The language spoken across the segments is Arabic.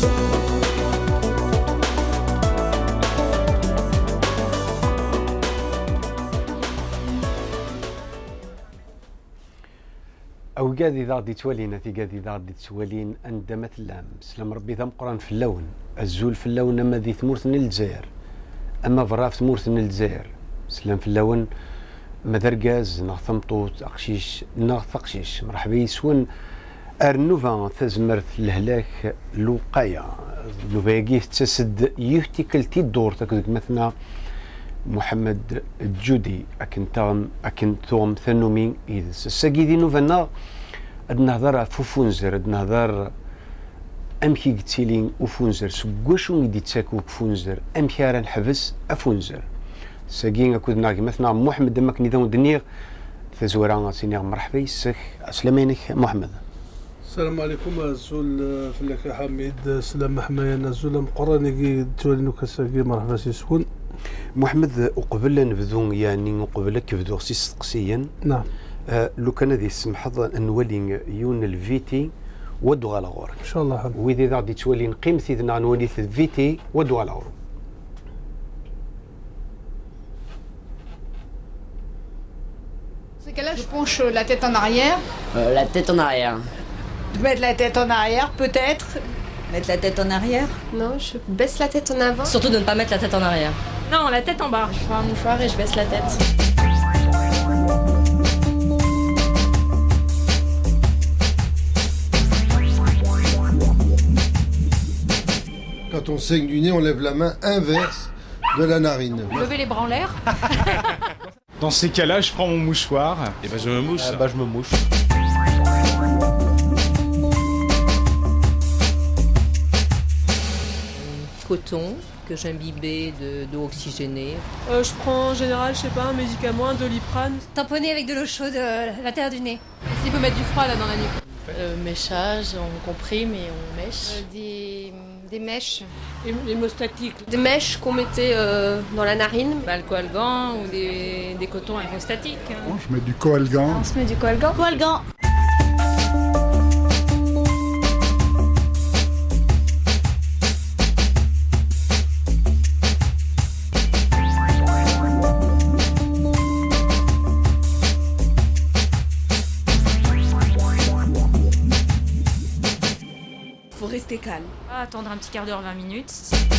أو قاذي ذا غادي توالينا في قاذي ذا غادي توالين أندمة اللام سلام ربي ذا مقران في اللون الزول في اللون أما ذي ثمورث الجزائر أما برا في ثمورث الجزائر سلام في اللون ما درقاز ناغ ثمطوط أقشيش ناغ ثقشيش مرحبا يسون أرنوفا تزمرت الهلاك لوقايا لوباقيه تسد يهتكلتي الدور تكذب مثلا محمد الجودي أكن توم ثنومي إيدس الساقي نوفنا أد نهضر فوفونزر أد نهضر أمكي قتيلين وفونزر سقوشو يدي تساكو بفونزر أمكي راه نحبس أفونزر الساقي أكود ناقي مثلا محمد دمك نيدون دنيغ ثزورا سينيغ مرحبا يسك أسلامينك محمد. السلام عليكم الزول فلك حميد سلام حمايا الزول مقراني تولينو كساقي مرحبا سيسكون محمد وقبل نبدو يعني وقبل كبدو سي تقسيا نعم لو كان ذي سمحض نولي يون الفيتي ودو على غور ان شاء الله حمد وإذا غادي تولي نقيم سيدنا نولي الفيتي ودو على غور. C'est que là je penche la tête en arrière. La tête en arrière. De mettre la tête en arrière peut-être. Mettre la tête en arrière? Non, je baisse la tête en avant. Surtout de ne pas mettre la tête en arrière. Non, la tête en bas. Je prends un mouchoir et je baisse la tête. Quand on saigne du nez, on lève la main inverse de la narine. Lever les bras en l'air. Dans ces cas-là, je prends mon mouchoir. Et ben je me mouche. Je me mouche. Coton que j'imbibais d'eau oxygénée. Je prends en général, je sais pas, un médicament, un Doliprane. Tamponner avec de l'eau chaude à l'intérieur du nez. S'il peut mettre du froid là dans la nuque. Méchage, on comprime et on mèche. Des mèches. Hémostatiques. Des mèches qu'on mettait dans la narine. Le coalgan ou des cotons hémostatiques. Je mets du coalgan. On se met du coalgan. Coalgan. Rester calme. Attendre un petit quart d'heure, 20 minutes.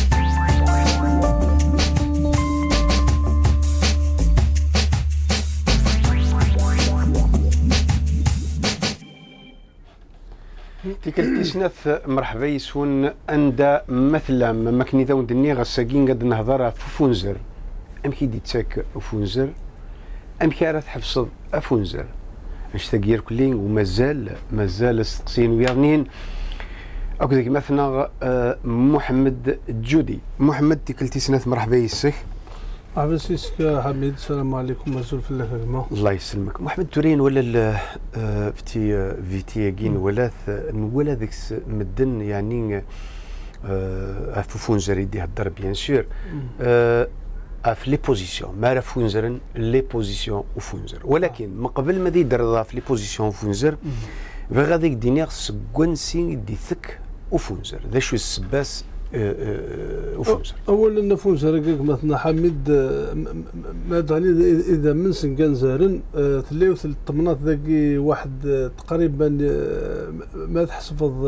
تلك التسناف مرحبا يسون أندا مثلا ماكني ذا ودني غساقين قد نهضر فونزر أمكي دي تساك فونزر أمكي راه تحفظ أفونزر نشتاقير كلين ومازال استقسين ويرنين أكو ذيك مثلا محمد الجودي محمد تيكلتي سنة مرحبا يسك مرحبا سيسك حميد السلام عليكم مسؤول في الخدمة الله يسلمك محمد تورين ولا فيتياكين ولا ذيك مدن يعني فونزر يدي هدر بيان سور في لي بوزيسيون ما راه فونزرن لي بوزيسيون وفونزر ولكن من قبل ما يدير في لي بوزيسيون وفونزر فغاديك دينيغ سكونسي يدي ثك وفونزر ذا شو السباس وفونزر اولا فونزر مثلا حميد مادالي اذا من سنكان زارن تلاو الطمنات ذاكي واحد تقريبا ما تحسفظ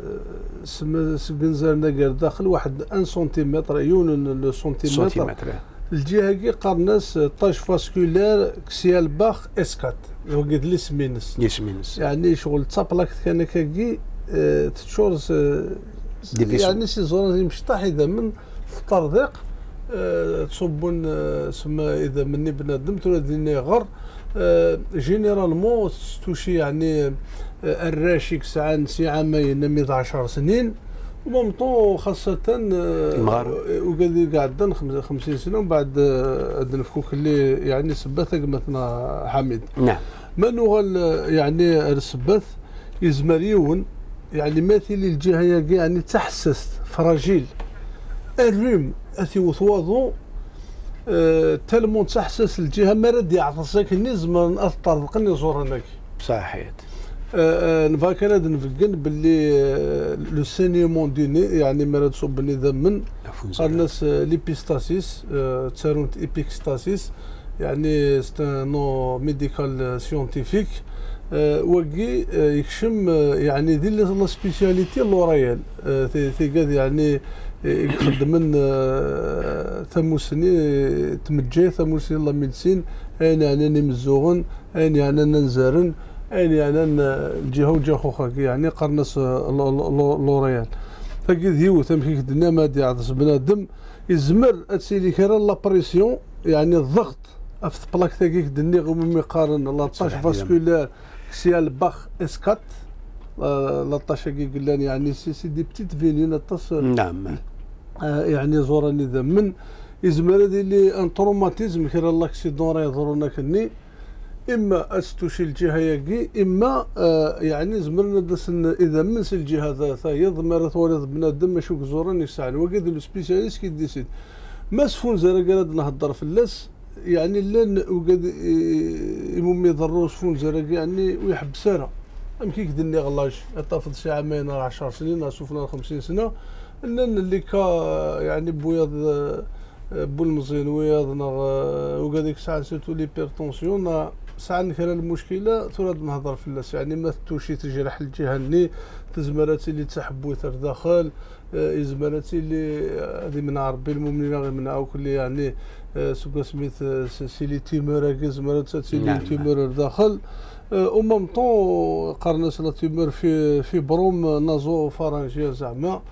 سنكان زارن داخل واحد 1 سنتيمتر يون سنتيمتر الجهه كي قارناس طاج فاسكولار كسيال باخ اسكات هو قلت لي سمينس يعني شغل تابلاك كان كاكي تشورز يعني سي زون مشطح اذا من الطريق تصبون سما اذا مني بنادم تولي غر جينيرالمون توشي يعني الراشيك ساعه عامين 10 سنين ومامطو خاصة المغرب وقاعد قعدنا 50 سنة ومن بعد نفكوك اللي يعني سباثك مثلا حميد نعم منو يعني السباث يزمريون يعني مثل الجهة يعني تحسست فراجيل الريم اثي وثواضو تلمون تحسس الجهة ما رد يعطسك النزم من أثر قني زورناك صحيح نفا كان نفكن باللي لو سينيمون دو ني يعني مرض صوب النظام من الناس ليبيستاسيس تسارونت ايبيكستاسيس يعني نو ميديكال سيونتيفيك وكي يكشم يعني دي لا سبيسياليتي لوريال تيقاد يعني يخدم من ثموسني تمجي ثموسني لا ميديسين اين يعني مزوغن اين يعني نزارن اين يعني الجهه وجه خوخا يعني قرنص لوريال فكيد هيو تمكيك دنا ما دي عطس بنادم يزمر اتسيلي كرا لا بريسيون يعني الضغط في بلاك تاكيك دني غوم يقارن لا طاش فاسكولار سيال باخ اسكات لا طاش كي قلنا يعني سي دي بتيت فينين الطاس نعم يعني زوراني ذا من يزمر هذه اللي ان تروماتيزم كرا لاكسيدون راه يضرنا كني اما استوشي الجهه ياكي اما يعني زمرنا دسن اذا من الجهه ذات يضمر تولد بنادم ماشي زوران يسعن وكذا لو سبيسياليست كي ديسيد ما سفون زرقاد نهضر في اللاس يعني لان وقد يمومي ضرو سفون زرق يعني ويحبسها يمكن كدني غلاش طافت شي عامين 10 سنين شوفنا 50 سنه لان اللي كا يعني بوياض بو المزين وياضنا وكذيك الساعه سيرتو ليبرتونسيون ساعه نكرا المشكله تراد نهضر في اللاس يعني ما توشي تجرح الجهه ني تزمراتي اللي تحبوا ثر داخل ازمراتي اللي هذه من ربي المؤمنين غير من او كل يعني سوكا سميت سيلي تيمور زمرات سيلي تيمور داخل او ميم طون قرناس لا تيمور في بروم نازو فرنجيه زعما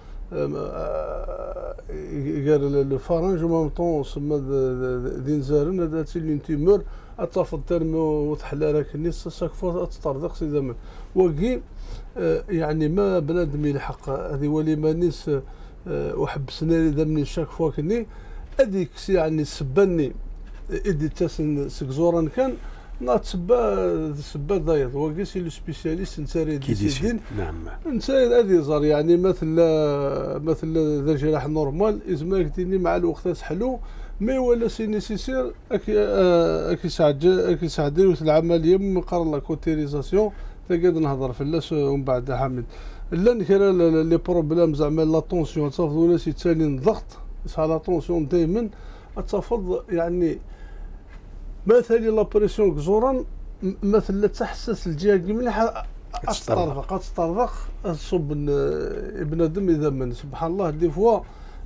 قال الفرنج او ميم طون سما دين زارن هذا سيلي تيمور اتفضل ترمو وتحلى راك الناس ساك فوا تطردق سي زعما وكي يعني ما بنادم يلحق هذه ولي مانيس وحبسنا لي دمني شاك فوا كني هذيك يعني سباني ادي تاسن سكزوران كان سبا ضايض وكي سي لو سبيسياليست نتاري ديسيدين نعم نتاري هذه زار يعني مثل ذا جراح نورمال ازماك ديني مع الوقت تحلو مي ولا سي نيسيسير اكي ساعد العمليه من قرر لا كوتيريزاسيون تقعد نهضر في اللاس ومن بعد حامد لا نكرا لي بروبليم زعما لا طونسيون تصافد ولا سي تاني الضغط لا طونسيون دائما تصافد يعني مثلا لا بريسيون كزوران مثلا تحسس الجهه مليحه تطرق تصب بنادم اذا من سبحان الله دي فوا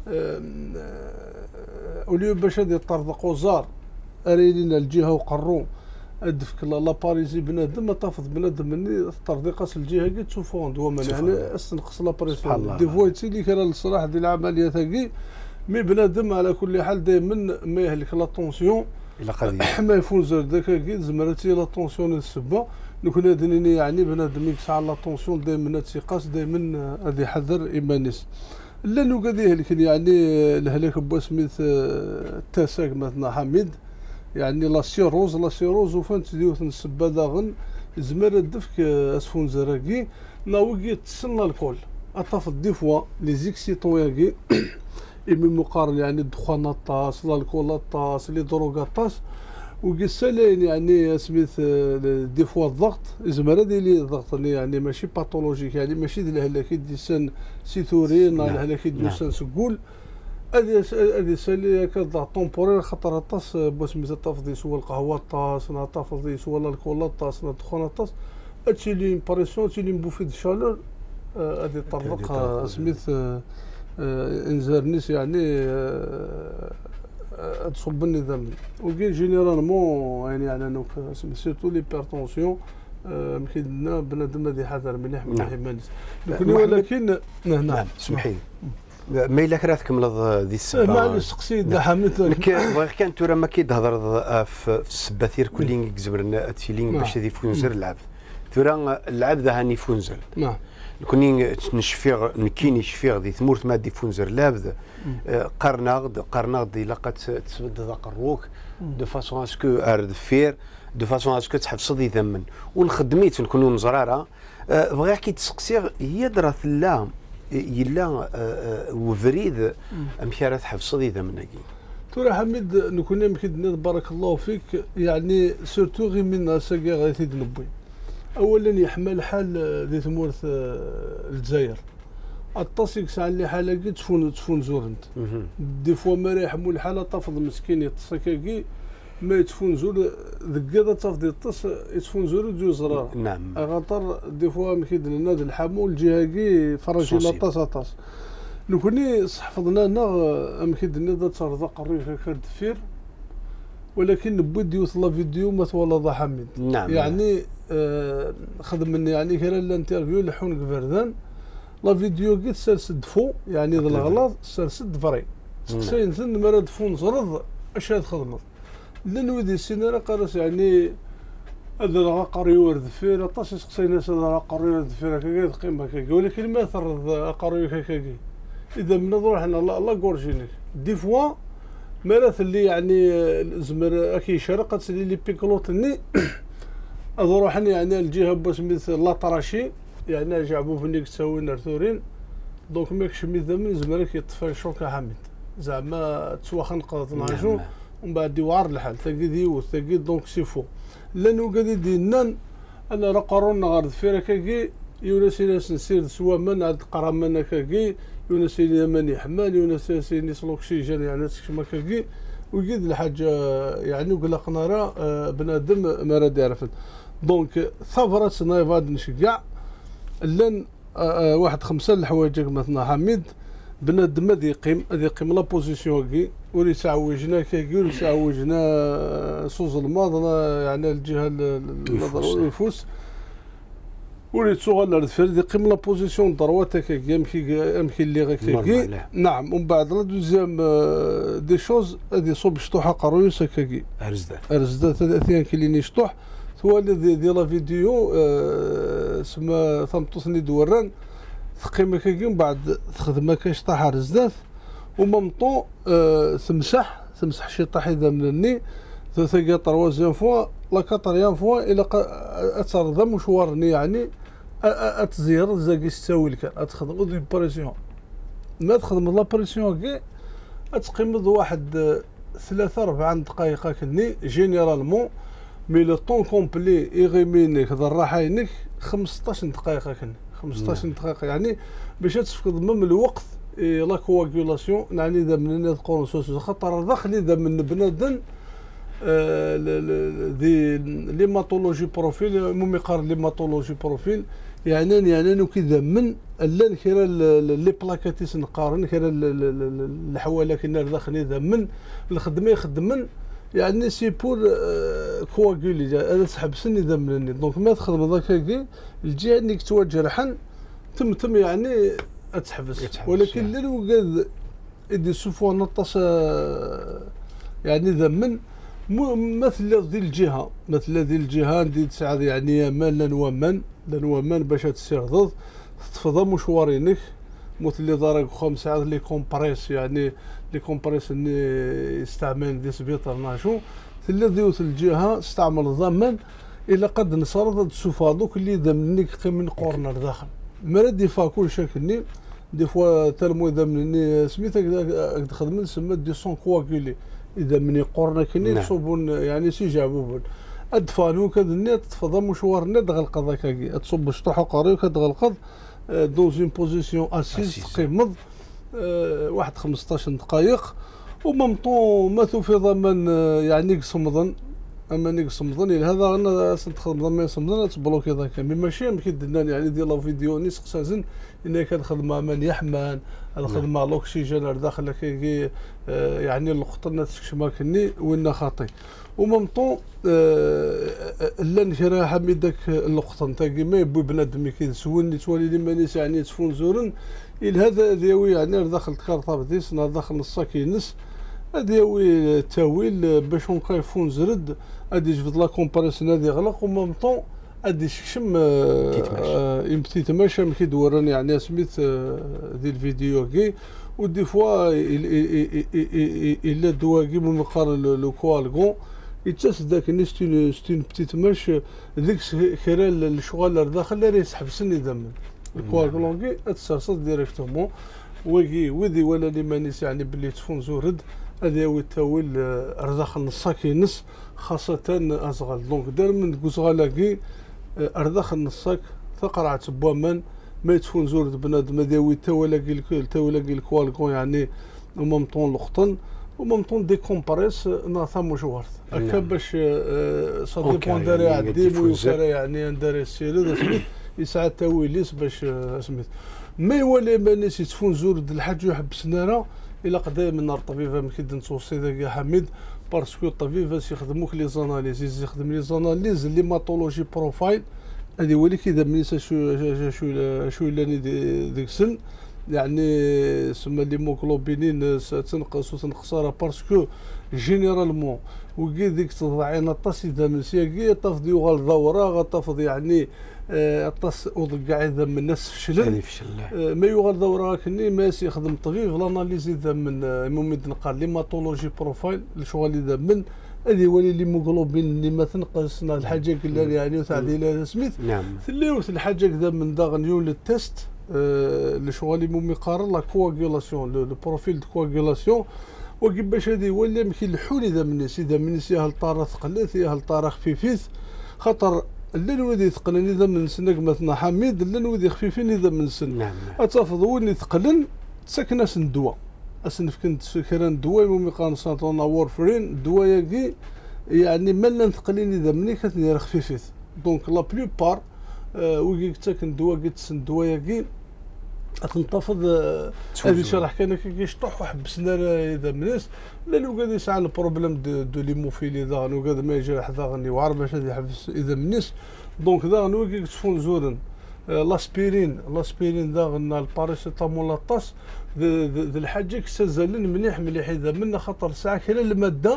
اوليو باش هادي يطرقوا زار اريلينا الجهه وقروا الدفك لا باريزي بنادم طافض بنادم مني تطرقاس الجهه كي تشوفون دو يعني استنقص لا بريسيون دي فوا تيلي كان الصراحه ديال العمليه ثاقي مي بنادم على كل حال دائما ما يهلك لا طونسيون الى قضيه ما يفوز داك كي زمرتي لا طونسيون السبه نكون هذني يعني بنادم يكسع لا طونسيون دائما تيقاس دائما هذه حذر ايمانيس لا نو قد يهلك يعني الهلاك بوا سميت التاساك مثلا حميد يعني لا سيروز وفان تديوث نسبه داغن زمر الدفك اسفون زراكي ناوكي تسنى الكل اطافت دي فوا لي زيكسيتون ياكي إمي مقارن يعني الدخان الطاس الكول الطاس لي دروغ الطاس وقسالين يعني سميت دي فوا الضغط زعما هذه اللي الضغط يعني ماشي باثولوجيك يعني ماشي ديال الهلاكي ديسان سيتورين الهلاكي ديسان سكول هذه سالي كضغط طومبورير خاطر الطاس بوا سميت الطافدي سوا القهوه الطاس طافدي سوا الكول الطاس الدخان الطاس هادشي لي امبريسيون هادشي لي مبوفي دو شالور هذه طرق سميت انزار نيس يعني تصب النظام وكي جينيرالمون يعني على نوك سيرتو ليبرتونسيون مكيدنا بنادم هذه حذر مليح مانيس ولكن نعم سمحي ما الا كرا تكمل ذي السبه معليش سقسي حميد كان ترى ما كيتهضر في السباثير كلين كزبرنا تيلين باش هذي فونزر العبد ترى العبد هاني فونزر نعم كوني نشفيغ نكيني شفيغ دي ثمورت ما دي فونزر لابد قرناغد الا قد تسبد ذاك الروك دو فاسون اسكو ارد فير دو فاسون اسكو تحفظ دي ثمن ونخدميت نكونوا مزراره بغا كي تسقسيغ هي درات لا يلا وفريد امشي تحفظ دي ثمنكي ترى حميد نكون يمكن بارك الله فيك يعني سورتو غير من ساكي غادي نبوي اولا يحمل حال ذي ثمورث الجزائر الطاسيك ساعه اللي حاله تفون زورنت دي فوا ما يحمل الحاله تفض مسكين يتصكاكي ما يتفون زور ذكاذا تفضي الطس يتفون زور جوزرا نعم خاطر دي فوا مكيد لنا الحامو الجهاكي فرجي لا طاس لو كوني حفظنا لنا مكيد لنا ترزق الريف كردفير ولكن نبود يوصل فيديو ما تولى حميد نعم يعني خدم يعني كان الانترفيو لحون كفردان لا فيديو كي سرسد فو يعني ذا الغلط سرسد فري سين سن مراد فون زرد اش هاد خدمت لان ودي السيناريو قرص يعني هذا قري ورد فير طاش سقسينا هذا قري ورد فير كاكا قيمه كاكا ولكن ما ثرد قري كاكا اذا من نظر حنا الله كورجينيك دي فوا مرات اللي يعني الزمر اكي شرقت سلي لي بيكلوتني اروحني يعني الجهه بسميت لا طراشي يعني جعبوا فنيك تساوي نرثورين دونك ماكش ميزه من زمرك يطفى شوكا حامد زعما تسوى نقض نعجو ومن بعد يوعر الحال تاكي ديوث تاكي دونك سيفو لانه قادي دينان انا راه قارون غارد فيرا كاكي يونسينا نسير سوا من عاد قرامنا كاكي يونسينا ماني حمال يونسينا سلوكسيجين يعني تسكما كاكي ويقيد الحاجه يعني وقلقنا راه بنادم ما راه يعرف دونك ثغرة نايفاد نشجع لان واحد 5 الحوايج مثلا حميد بنادم هذا يقيم لا بوزيسيون كي ولي تعوجنا كي ولي تعوجنا صوز الماض يعني الجهه الفوس ولي تصغر الفرد يقيم لا بوزيسيون دروات كي يمكن اللي غير نعم ومن بعد لا دوزيام دي شوز هذه صوب شطوحه قرويس كي ارزدات هذا كليني شطوح هو اللي ديال لا فيديو سما ثمطوسني دوران ثقيمه كي من بعد تخدم كاش طاح رزدات وممطو تمسح شي طاح اذا مني ثلاثه طروازيام فوا لا كاتريام فوا الى اترضى مشوارني يعني اتزير زاكي تساوي لك اتخدم دي بريسيون ما تخدم لا بريسيون كي اتقيمض واحد 3-4 دقائق كني جينيرالمون مي لو طون كومبلي يغيمينك هذا الراحينك 15 دقيقه كني 15 دقيقه يعني باش تفقد من الوقت لا كواغولاسيون يعني اذا من القرنصوص خاطر داخل اذا من بنادم دي ليماتولوجي بروفيل مميقار ليماتولوجي بروفيل يعني كذا من اللان كيرا لي بلاكاتيس نقارن كيرا الحواله كنا داخل اذا من الخدمه يخدمن يعني سي بور كواغولي هذا تحبسني اذا منني دونك ما تخدم ذاك كي الجهه انك توجرحن تم يعني تحبس ولكن للوقاد يدي سوفو نطاس يعني ذا من مثل ذي الجهه دي تسعد يعني مان لن باش تسير ضد تفضى مشوارينك مثل اللي دارك 5 ساعات لي كومبريس يعني لي كومبريس اللي يستعمل دي سبيطر ناشو ثلاث الجهه استعمل ضمن الى قد نصرد السفاضوك اللي ذمنك من قورنر داخل مرد يفا كل شكلني دي فوا تلمو اذا مني سميتك تخدم نسمى دي سون كواغولي اذا مني قورنا كني تصوبون يعني سي جابوبون ادفانو كدني تفضى مشوار ني دغلق هكاكي تصب شطوح قري كدغلق دوز اون بوزيسيون اسيس قيمض واحد 15 دقائق وممطو ما في ضمن يعني صمدن اما نيك صمدن هذا انا تخدم ضمن صمدن تبلوكي ذاك مي ماشي يمكن يعني ديال لا فيديو ني سقسازن ان كنخدم من يحمان الخدمه الاكسجين داخل كي يعني القطنه تكشما كني وين خاطي وممطو لا نشرا حميد داك القطن تاكي ما يبو بنادم كيسولني تولي لي مانيس يعني تفون زورن هذا ديوي يعني داخل كارطاب ديس داخل الساكينس هذا تاويل باش نقيفون زرد هادي جبد لا كومباريسون هادي غلق ومامطون هادي شكشم يمتي تماشى كيدورن يعني سميت دي الفيديو كي ودي فوا الا دواكي مقار لو كوالغون يتاس داك ني ستون بتيت ماش ديك خلال الشغل داخل لا يسحبسني دم الكوالغون كي تسرصد ديريكتومون وذي ولا لي مانيس يعني باللي تفون زورد هذا هو التاويل رزاق الساكينس خاصة أزغال دونك دار من كوزغالاكي أردخ النصاك ثقرعة بوامان ما يتفون زور بنادم ديوي تاولاقي الكوالكون يعني وممطون الخطن وممطون دي كومباريس ناثام وشوارت هكا باش صدي بون داري عديم ويكاري يعني نداري السيرة يسعى تاويليس باش سميت ما يولي مانيس يتفون زور الحاج يحب سنارة إلا قدا من الطبيب مكيد نتوصي ذاك حميد باسكو الطبيب يخدموك لي زاناليز يخدم لي زاناليز لي ماتولوجي بروفايل هذه ولي كذا منيس شو لاني ديك السن يعني سما ليموغلوبينين تنقص وتنقصها باسكو جينيرالمون وكي ديك تضعين الطاس اذا من سياكي طفض يغال دورة غطفض يعني الطاس وضقع اذا من الناس فشلن ما يغال دورة كني ماس يخدم طبيب لاناليز اذا من ممد نقال ليماتولوجي بروفايل الشغل اذا من هذه ولي ليموغلوبين اللي ما تنقصنا الحاجه كلها يعني وتعديلها سميت نعم ثليوث الحاجه كذا من داغ نيول التيست لشغل ممي قارن لا كواغيلاسيون لو بروفيل دو كواغيلاسيون وكيفاش هذه ولا يمكن الحول اذا من يا هل طاره ثقلت يا هل طاره خفيفيث خاطر اللي نودي ثقلن اذا من سنك مثلا حميد اللي نودي خفيفين اذا من سن نعم اتفضوني ثقلن تسكن الدواء أسنف كنت فكران دواء ممي قان سانتونا وورفرين الدواء يجي يعني ملنا نثقلين إذا مني كتنير خفيفيث دونك لا بلو بار ويجي تاكن دواء قلت سن دواء يجي تنتفض هذه شرح كان كيشطح وحبسنا إذا مناس لا لو قاد يسعى البروبليم دو ليموفيلي ذا نو قاد ما يجرح ذا غني وعرب باش هذا يحبس إذا مناس دونك ذا نو كي تفون زورن لاسبيرين ذا غنا الباراسيتامول لاطاس ذي الحاجه كسزلن مليح اذا منا خطر ساعه كلا الماده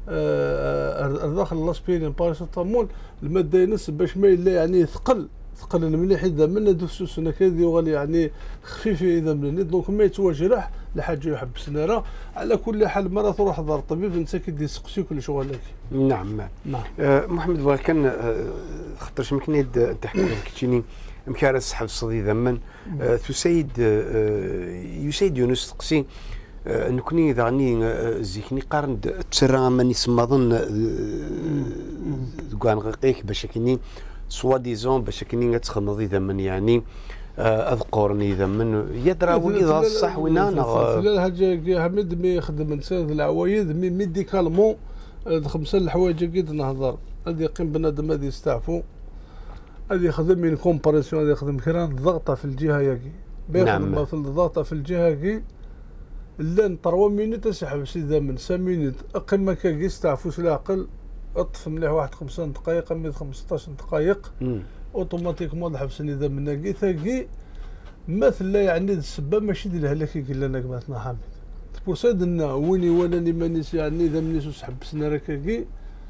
داخل لاسبيرين باراسيتامول الماده ينس باش ما يلا يعني ثقل المليح اذا منا دوسوسنا كذي وغالي يعني خفيف اذا مني دونك ما يتواجرح لحاجه يحب سناره على كل حال مره تروح دار الطبيب انت كدي سقسي كل شغلك نعم محمد وكان خاطرش يمكن تحكي كتشيني مكار السحب الصدي ذمن يسيد يونس تقسي نكوني ذاني زيكني قارن تسرى ماني سماضن كان غقيك باش كني سوا ديزون باش كني تخمضي ذمن يعني اذكرني ذمن يدرى ولي ذا الصح وين انا لا حاجه حميد مي يخدم انسان العوايد مي ميديكالمون خمسه الحوايج قد نهضر هذه يقيم بنادم هذه يستعفوا هذه يخدم من كومباريسيون هذه يخدم كيران الضغطه في الجهه ياكي بيخدم في الضغطه في الجهه كي لان 3 مينوت تسحب سيدا من 5 مينوت اقل كي يستعفوا العقل اطف مليح واحد 5 دقائق من 15 دقائق اوتوماتيكمون الحبسني ذا من ناقي ثاقي مثل يعني السبه ماشي ديال الهلاك قال لنا كباتنا حامد بورسادنا ويني ولاني مانيش يعني ذا منيس وسحبسنا راكي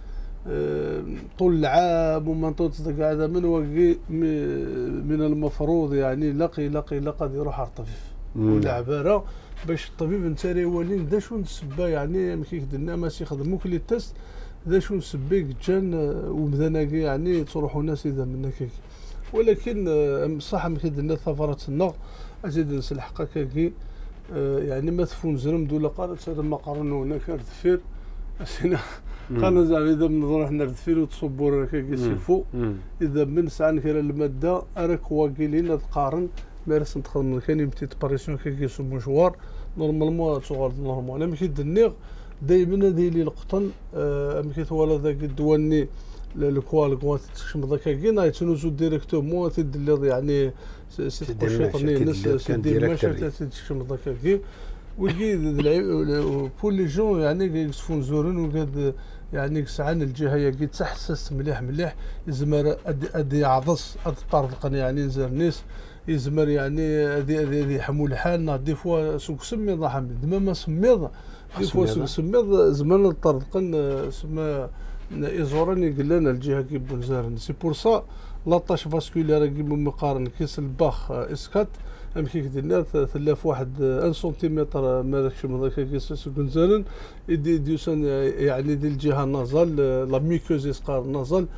طول العام وما تطلق هذا من وقي من المفروض يعني لقى يروح على الطبيب ولا عباره باش الطبيب نتاري ولين دا شو نسبه يعني مكي كدنا ماشي يخدموك لي تيست دا شو نسبيك جان ومذناقي يعني تروحوا ناس اذا منا كيك ولكن صح مكي درنا ثفرات النغ ازيد نسلحقا كاكي يعني ما تفون زرم دولا قالت هذا ما قارنوا هناك ارتفير اسينا قالنا زعما اذا نروح نرتفير وتصبوا كاكي سيفو اذا من ساعه كاين الماده راك واكلين تقارن مارس ندخل كان يمتي باريسيون كي سو مشوار نورمالمون صغار نورمال انا مشيت النيغ دائما هذه اللي القطن مشيت ولا ذاك الدواني الكوال كوات تشم ذاك كي نايتنوزو ديريكتومون تدلي يعني سي قشيطني ناس سيدي ماشي تشم ذاك كي ويجي بول لي جون يعني يصفون زورن وقاد يعني سعان الجهه يجي تحسس مليح يزمر ادي عضص طرقني يعني زرنيس يزمر يعني هذه حمول حالنا دي فوا سوق سميض حمد ما سميض دي فوا سوق سميض زمان الطرقن سما يزورني قال لنا الجهه كي بنزارن سي بور سا لاطاش فاسكولير كي مقارن كيس الباخ اسكات ام كي درنا ثلاث واحد 1 سنتيمتر ما داكش من ذاك كيس بنزارن يدي ديوسان يعني ديال الجهه النازل لا ميكوز يسقار النازل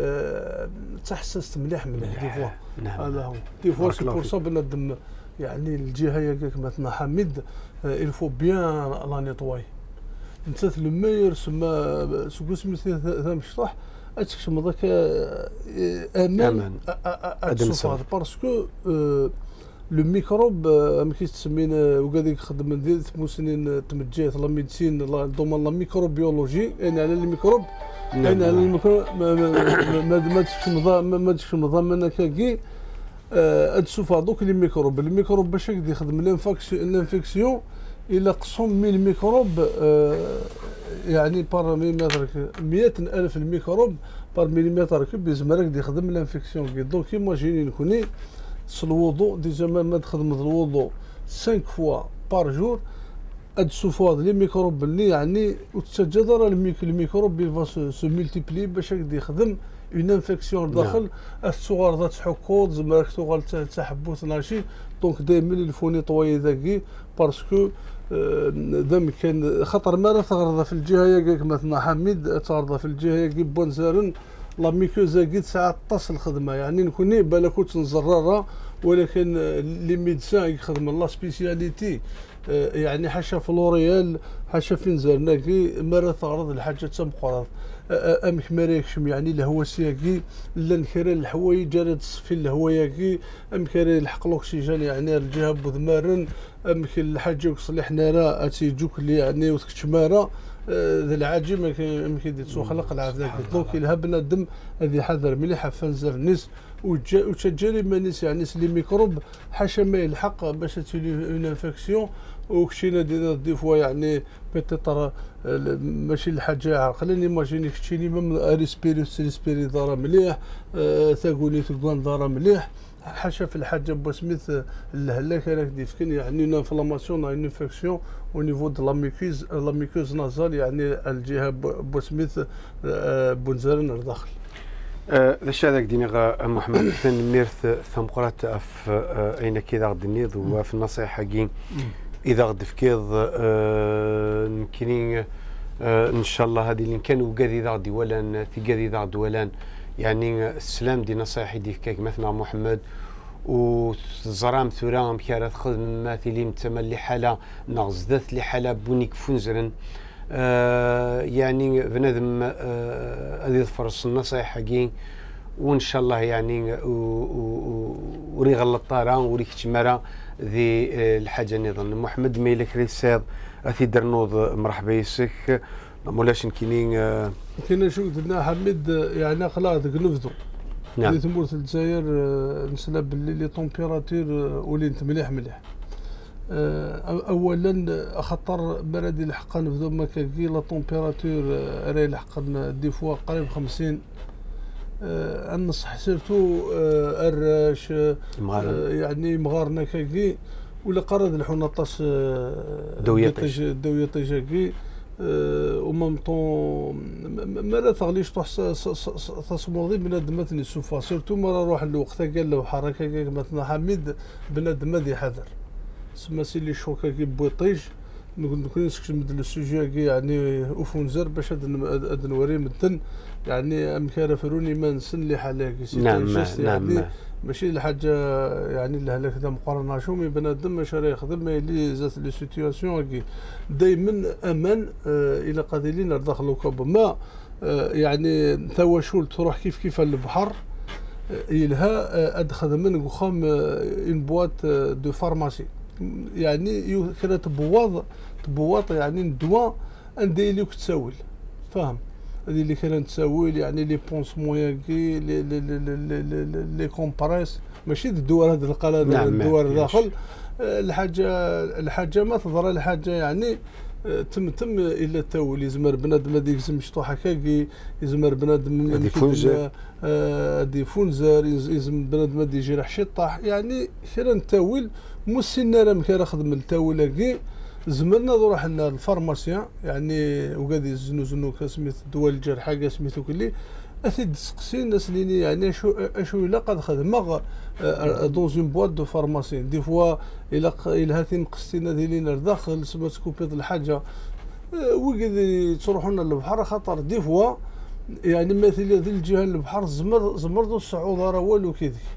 تحسست مليح دي فوا هذا هو دي فوا سي بور سا بنادم يعني الجهه ياك مثلا حميد الفو بيان لا نيطواي انت لو ميور سما سوق سميتي ثم شطح اتكشم ذاك امان هذا باسكو لو ميكروب ما كيتسمين وقاعد يخدم ديال 8 سنين تمجيت لا ميديسين دومون لا ميكروبيولوجي يعني على الميكروب يعني على الميكروب ما تكشم ضامن كاكي تشوف هذوك لي ميكروب باش يقدر يخدم الانفكسيون الى قسم من الميكروب يعني بار مليمتر 100,000 الميكروب بار مليمتر كوب يزمر يقدر يخدم الانفكسيون دونك ايماجيني نكوني الوضوء ديجا ما تخدم الوضوء 5 فوا بار جور تشوف هاد لي ميكروب اللي يعني وتتجذر الميكروب يفا سو مولتيبلي باش يقدر يخدم اون انفكسيون داخل الصغار ذات حقود زعما صغار تاع حبوس ناشي دونك دائما الفو نيطوي ذاكي باسكو دام كان خطر ما تغرض في الجهه ياك مثلا حميد تغرض في الجهه ياك بونزارن لا ميكوزا كي ساعات تصل الخدمه يعني نكوني بالا كنت نزررها ولكن لي ميدسان يخدم لا سبيسياليتي يعني حاشا فلوريال حاشا فين زرناكي مرة تغرض الحاجة تمقرض امك مريكشم يعني الهواسياكي لا نكري الحوايج جارت تصفي الهواياكي امك الحق الاكسجين يعني الجهه بذمارن امك الحاجه يصلح نارا تيجوك اللي يعني وتكتمارا ذا العاجي ما كيدير تسو خلق العافيه دونك الها بنادم هذه حذر مليح فنزر الناس وتجاري مانيس يعني لي ميكروب حاشا ما يلحق باش تولي اون انفكسيون وكشينا دي فوا يعني بيتيتر ماشي الحاجه عقلا ايماجيني كشيني ميم ريسبيري دارا مليح ثاقوني تقوان دارا مليح حاشا في الحاجه بوسميث الهلاك راك ديفكن يعني اون انفلاماسيون اون انفكسيون او نيفو دو لا ميكوز نازال يعني الجهه بوسميث بونزارن داخل ذا هذاك ديني محمد ثان ميرث ثم قرات في اين كذا غد النيض وفي النصيحه كي اذا غد فكيض نكرين ان شاء الله هذه اللي كانوا وقاذي ذا غدي ولان تيقاذي ذا غد ولان يعني السلام دي نصايحي دي فكاك مثلا محمد وزرام ثورام كارا تخدم ماثلين تملي حاله نغزدت لي حاله بونيك فنزرن يعني بنادم هذه فرص النصائح حقين وان شاء الله يعني وري غلطارا وري كتمارا ذي الحاجه نظن محمد ميلك ريساد اثي درنوض مرحبا يسك مولاش كاينين كاين شو درنا حميد يعني خلاص نفذوا نعم تمور في الجزائر نسلا باللي لي طومبيراتور ولينت مليح اولا خطر بلدي الحق نبدو ما كي لا طومبيراتور راهي الحق دي فوا قريب 50 نصح سيرتو الراش يعني مغارنا كي ولا قرد الحنطاس دويه طيجاكي ومام طون ما لا تغليش تصمودي بنادم ثاني سوفا سيرتو مرة روح الوقت قال له حركه مثلا حميد بنادم هذه حذر سما سي لي شوكا كي بوطيج نكون نسكت مد السوجي يعني وفونزر باش هاد نوري مدن يعني امكار فروني ما نسن لي حاله نعم يعني ماشي الحاجه يعني الهلاك ذا مقارنه شو مي بنادم ماشي راه يخدم اللي زات لي سيتوياسيون كي دائما امان الى قادرين داخل كوب ما يعني تواشول تروح كيف البحر يلها ادخل من قخام اون بواط دو فارماسي يعني كرا تبواط يعني الدواء عندي اللي كتساول فاهم هذه اللي كانت تساول يعني لي بونسمون ياكي لي كومبريس ماشي الدواء هذا القلادة نعم الدواء داخل الحاجه ما تضر الحاجه يعني تم الا تاول يزمر بنادم هذيك مشطوحه كاكي يزمر بنادم دي فونزر يزم بنادم هذي يجرح شطح يعني كرا نتاول موسينا راه مكان خدم التاول كي زمرنا نروح لنا الفارماسيان يعني وقاد يزنو كسميت دواء الجرحى كسميتو كلي اثيد تسقسي الناس اللي يعني اشو الا قد خدم دوز اون بواط دو فارماسيان دي فوا الا هاتي مقستينا ديالنا داخل سما تكوبيط الحاجه وقاد تروحوا لنا للبحر خاطر دي فوا يعني مثلا ذي الجهه البحر زمر دو الصعود راه والو كيديك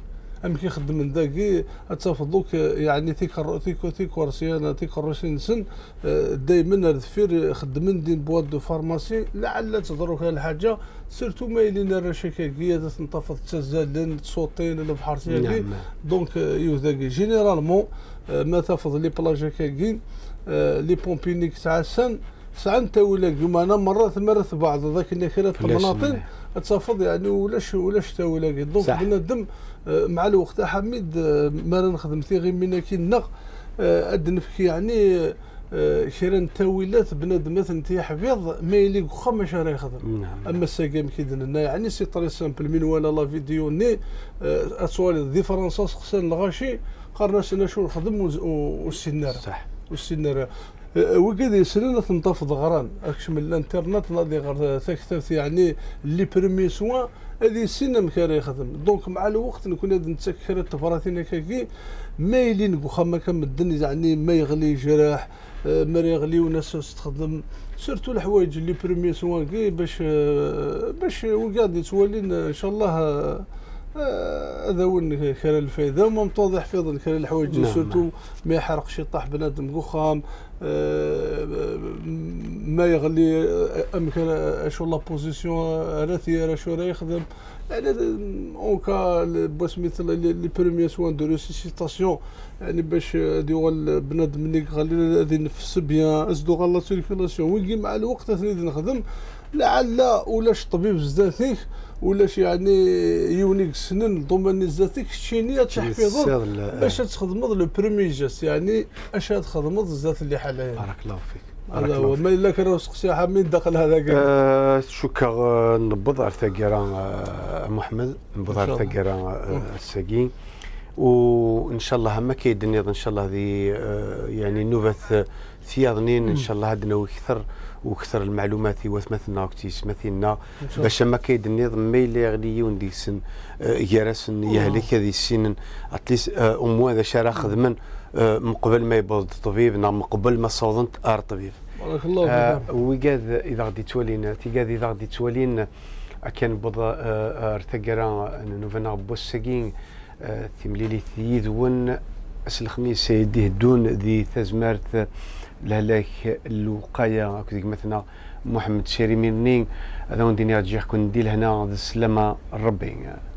كي يخدم من ذاكي اتفضلوك يعني تيك ورسيانا تيك الروسين سن دائما الدفير خدمن دين بواد دو فارماسي لعل تضرك الحاجه سيرتو مايلين الرشاكاكيه تنطفط تزالن تصوتين البحر سياكي دونك يوذاكي جينيرالمون ما تفضل لي بلاجاكاكي لي بومبينيك تاع السن ساعه تاولا كيما مرات بعض ذاك اللي كانت المناطق تفضل يعني ولاش تاولا دونك بنادم مع الوقت حميد ما نخدم غير من كي ادنفك يعني شيران تاويلات بنادم مثلا تيحفظ ما يليق واخا ما شرا يخدم اما الساقام كيدن لنا يعني سي طري سامبل من ولا لا فيديو ني اسوال ديفرونساس خصنا الغاشي قرنا سنه شو نخدم والسينار صح والسينار وكذا سنه تنتفض غران اكش من الانترنت ناضي غير تكتف يعني لي بريمي سوا هذه السنه مكان يخدم دونك مع الوقت نكون هاد نتسكر التفراتين هكاكي مايلين واخا ما كنبدل يعني ما يغلي جراح ما يغلي وناس تخدم سيرتو الحوايج اللي بريمي سوا كي باش وقاعد يتولين ان شاء الله هذا هو كان الفائده وما متوضح في ظل كان الحوايج سيرتو ما يحرقش يطيح بنادم قخام ما يغلي امكن اشو لا بوزيسيون راثيه شو راه يخدم يعني اونكا باش مثل لي بريمير سوان دو ريسيسيتاسيون يعني باش هادي بنادم ملي غالي هذه نفس بيان ازدو غالا سيركيلاسيون ويجي مع الوقت ثاني نخدم لعل ولاش طبيب زاتيك ولاش يعني يونيك سنن ضمن زاتيك شينيه تحفيظ باش تخدم لو بريمي جاست يعني اش تخدم الزات اللي حاليا بارك الله فيك هذا هو ما الا كان سقسي حميد دخل هذاك شكرا نبض على ثقيران محمد نبض على ثقيران الساقين وان شاء الله ما كيدني ان شاء الله هذه يعني نوبه ثياضنين ان شاء الله هادنا وكثر المعلومات وثمثنا وكتيس مثلنا باش ما كيدني ما يلي غليون ديك السن يرسن يهلك هذه السن اتليس امو هذا شرا خدمن من قبل ما يبوض الطبيب من قبل ما صوضنت ار طبيب بارك الله فيك وقاد اذا غادي تولين تيقاد اذا غادي تولين كان بض ارتقرا نوفنا بوسكين تمليلي ثيد ون الخميس سيديه دون ذي تزمارت لهلاك الوقايه هكذا مثلا محمد شيري منين هذا ونديني رجع كون ندير هنا السلامه الربي